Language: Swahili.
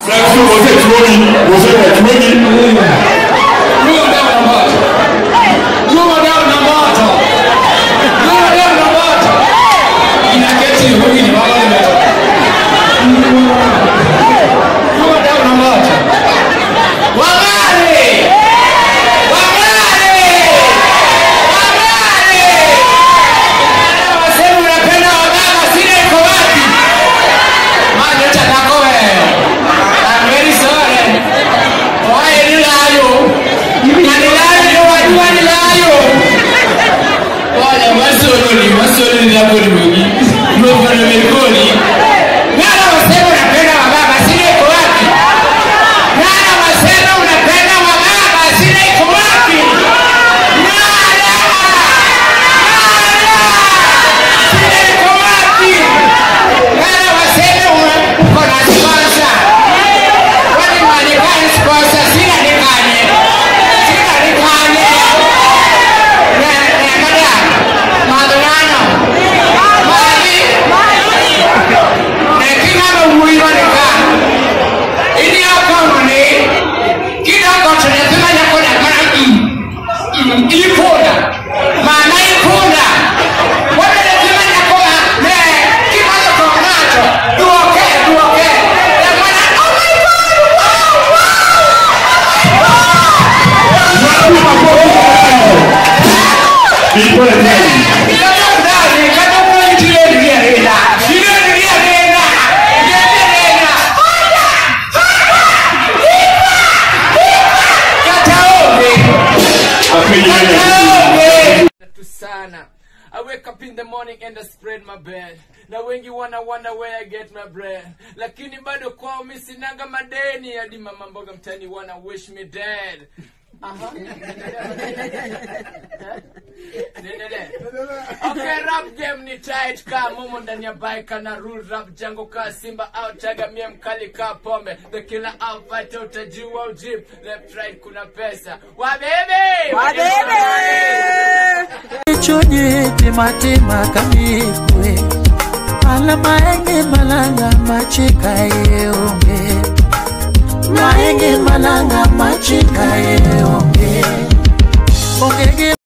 I wake up in the morning and I spread my bed. Na wengi wonder where I get my bread. Lakini bado kwao mimi sinanga madeni. Hadi mama mboga mtani wanna wish me dead. Okay, rap game ni tight ka momo ndani ya bike na rule rap jango ka Simba out taga mie mkali ka pombe. The killer out fight utajua ujip. Left right kuna pesa. Wabebe! Wabebe! Chonye tema kamikwe. Ala maenge malanga machika yeonge. Maenge malanga machika yeonge.